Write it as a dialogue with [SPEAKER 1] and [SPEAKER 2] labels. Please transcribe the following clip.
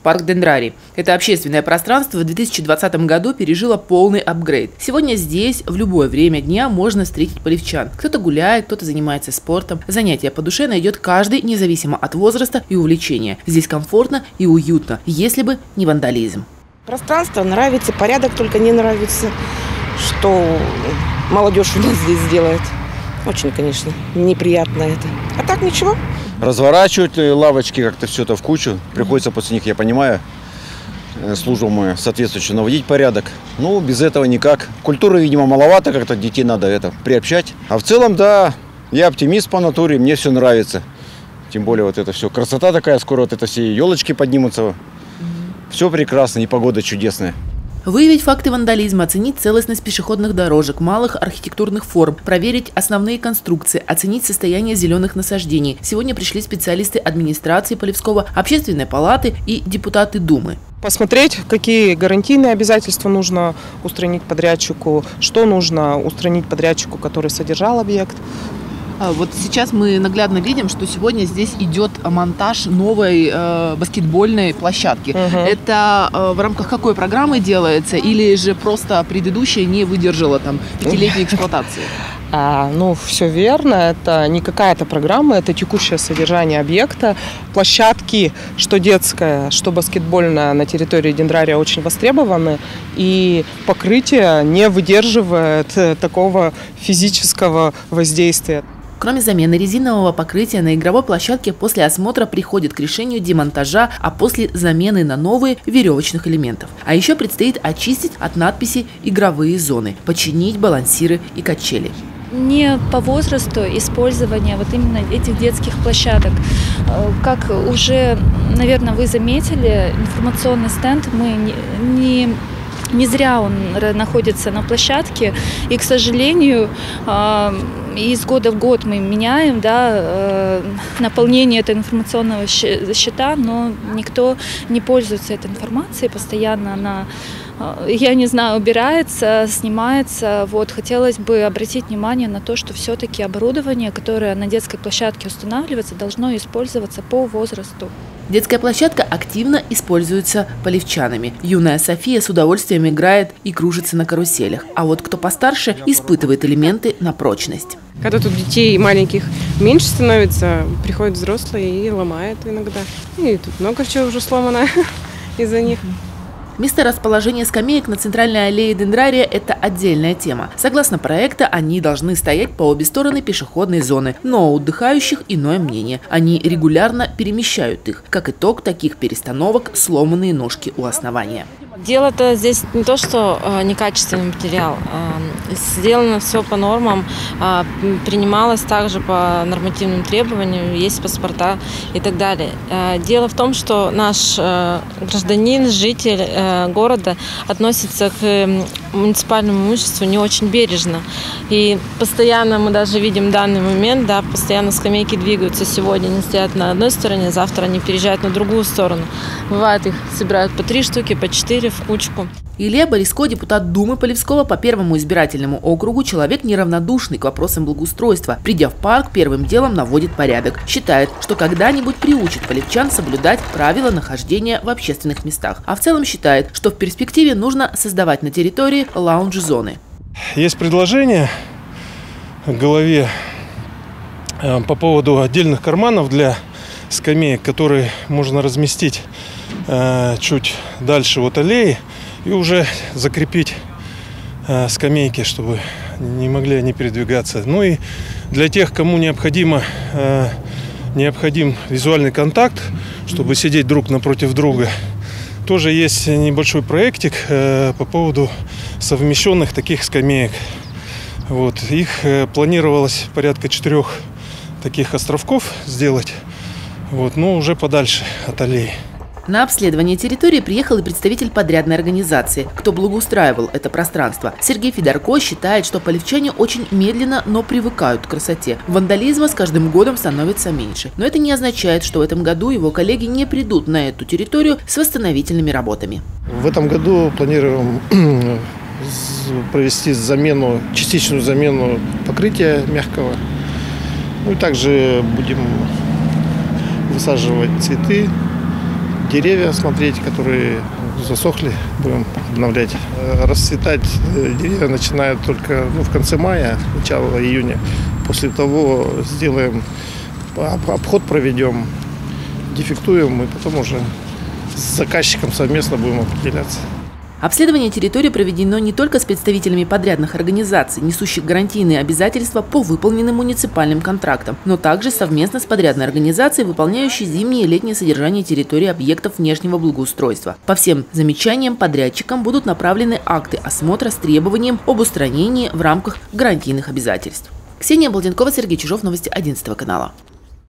[SPEAKER 1] Парк Дендрарий. Это общественное пространство в 2020 году пережило полный апгрейд. Сегодня здесь в любое время дня можно встретить полевчан. Кто-то гуляет, кто-то занимается спортом. Занятие по душе найдет каждый, независимо от возраста и увлечения. Здесь комфортно и уютно, если бы не вандализм.
[SPEAKER 2] Пространство нравится, порядок только не нравится, что молодежь у нас здесь делает. Очень, конечно, неприятно это. А так ничего.
[SPEAKER 3] Разворачивать лавочки, как-то все это в кучу. Приходится после них, я понимаю, службу мы соответствующую наводить порядок. Ну, без этого никак. Культуры, видимо, маловато, как-то детей надо это приобщать. А в целом, да, я оптимист по натуре, мне все нравится. Тем более вот это все. Красота такая, скоро вот это все елочки поднимутся. Все прекрасно, и погода чудесная.
[SPEAKER 1] Выявить факты вандализма, оценить целостность пешеходных дорожек, малых архитектурных форм, проверить основные конструкции, оценить состояние зеленых насаждений. Сегодня пришли специалисты администрации Полевского, общественной палаты и депутаты Думы.
[SPEAKER 4] Посмотреть, какие гарантийные обязательства нужно устранить подрядчику, что нужно устранить подрядчику, который содержал объект.
[SPEAKER 1] Вот сейчас мы наглядно видим, что сегодня здесь идет монтаж новой баскетбольной площадки. Это в рамках какой программы делается или же просто предыдущая не выдержала там 5-летней эксплуатации?
[SPEAKER 4] Ну, все верно. Это не какая-то программа, это текущее содержание объекта. Площадки, что детская, что баскетбольная, на территории Дендрария очень востребованы. И покрытие не выдерживает такого физического воздействия.
[SPEAKER 1] Кроме замены резинового покрытия на игровой площадке после осмотра приходит к решению демонтажа, а после замены на новые веревочных элементов. А еще предстоит очистить от надписи игровые зоны, починить балансиры и качели.
[SPEAKER 5] Не по возрасту использования вот именно этих детских площадок. Как уже, наверное, вы заметили, информационный стенд мы не зря он находится на площадке, и, к сожалению, из года в год мы меняем, да, наполнение этого информационного щита, но никто не пользуется этой информацией, постоянно она, я не знаю, убирается, снимается. Вот, хотелось бы обратить внимание на то, что все-таки оборудование, которое на детской площадке устанавливается, должно использоваться по возрасту.
[SPEAKER 1] Детская площадка активно используется полевчанами. Юная София с удовольствием играет и кружится на каруселях. А вот кто постарше, испытывает элементы на прочность.
[SPEAKER 6] Когда тут детей маленьких меньше становится, приходят взрослые и ломают иногда. И тут много чего уже сломано из-за них.
[SPEAKER 1] Место расположения скамеек на центральной аллее Дендрария – это отдельная тема. Согласно проекта, они должны стоять по обе стороны пешеходной зоны, но у отдыхающих иное мнение. Они регулярно перемещают их. Как итог таких перестановок – сломанные ножки у основания.
[SPEAKER 7] Дело-то здесь не то, что некачественный материал. Сделано все по нормам, принималось также по нормативным требованиям, есть паспорта и так далее. Дело в том, что наш гражданин, житель города относится к муниципальному имуществу не очень бережно. И постоянно мы даже видим данный момент, да, постоянно скамейки двигаются. Сегодня они стоят на одной стороне, завтра они переезжают на другую сторону. Бывает, их собирают по 3 штуки, по 4 в кучку.
[SPEAKER 1] Илья Бориско, депутат Думы Полевского по первому избирательному округу, человек неравнодушный к вопросам благоустройства. Придя в парк, первым делом наводит порядок. Считает, что когда-нибудь приучит полевчан соблюдать правила нахождения в общественных местах. А в целом считает, что в перспективе нужно создавать на территории лаунж-зоны.
[SPEAKER 8] Есть предложение в голове по поводу отдельных карманов для скамеек, которые можно разместить чуть дальше от аллеи и уже закрепить скамейки, чтобы не могли они передвигаться. Ну и для тех, кому необходим визуальный контакт, чтобы сидеть друг напротив друга, тоже есть небольшой проектик по поводу совмещенных таких скамеек. Вот. Их планировалось порядка 4 таких островков сделать, вот, но уже подальше от аллеи.
[SPEAKER 1] На обследование территории приехал и представитель подрядной организации, кто благоустраивал это пространство. Сергей Федорко считает, что полевчане очень медленно, но привыкают к красоте. Вандализма с каждым годом становится меньше. Но это не означает, что в этом году его коллеги не придут на эту территорию с восстановительными работами.
[SPEAKER 9] В этом году планируем провести частичную замену покрытия мягкого. Ну и также будем высаживать цветы, деревья смотреть, которые засохли, будем обновлять. Расцветать деревья начинают только в конце мая, начало июня. После того сделаем обход, проведем, дефектуем и потом уже с заказчиком совместно будем определяться.
[SPEAKER 1] Обследование территории проведено не только с представителями подрядных организаций, несущих гарантийные обязательства по выполненным муниципальным контрактам, но также совместно с подрядной организацией, выполняющей зимнее и летнее содержание территории объектов внешнего благоустройства. По всем замечаниям подрядчикам будут направлены акты осмотра с требованием об устранении в рамках гарантийных обязательств. Ксения Балденкова, Сергей Чижов, новости 11 канала.